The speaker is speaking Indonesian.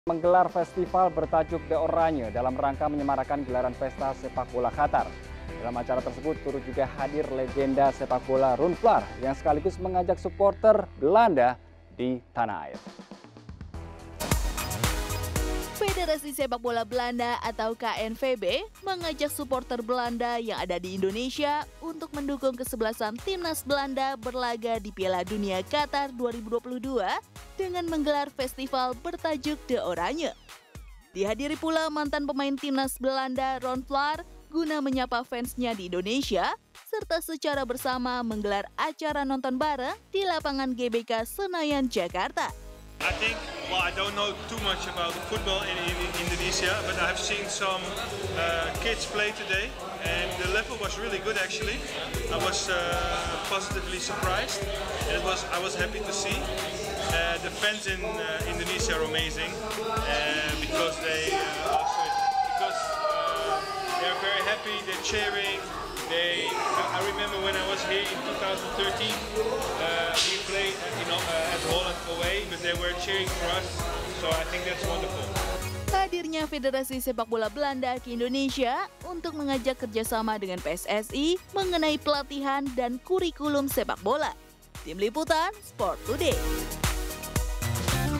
Menggelar festival bertajuk The Oranje dalam rangka menyemarakan gelaran pesta sepak bola Qatar. Dalam acara tersebut turut juga hadir legenda sepak bola Ron Vlaar yang sekaligus mengajak supporter Belanda di tanah air. Federasi Sepak Bola Belanda atau KNVB mengajak supporter Belanda yang ada di Indonesia untuk mendukung kesebelasan timnas Belanda berlaga di Piala Dunia Qatar 2022 dengan menggelar festival bertajuk The Oranje. Dihadiri pula mantan pemain timnas Belanda Ron Vlaar guna menyapa fansnya di Indonesia, serta secara bersama menggelar acara nonton bareng di lapangan GBK Senayan, Jakarta. I think, well, I don't know too much about football in Indonesia, but I have seen some kids play today, and the level was really good actually. I was positively surprised, and I was happy to see. The fans in Indonesia are amazing because they are very happy, they're cheering. I remember when I was here in 2013, we played at Holland away, but they were cheering for us, so I think that's wonderful. Hadirnya Federasi Sepak Bola Belanda ke Indonesia untuk mengajak kerjasama dengan PSSI mengenai pelatihan dan kurikulum sepak bola. Tim Liputan Sport Today.